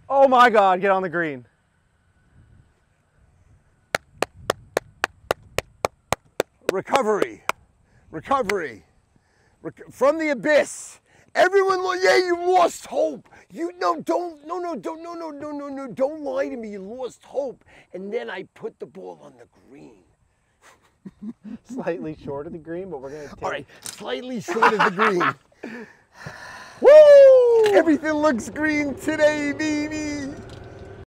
Oh my God, get on the green. Recovery. Recovery. From the abyss. Everyone, yeah, you lost hope. Don't lie to me. You lost hope. And then I put the ball on the green. Slightly short of the green, but we're going to take... All right, slightly short of the green. Woo! Everything looks green today, baby.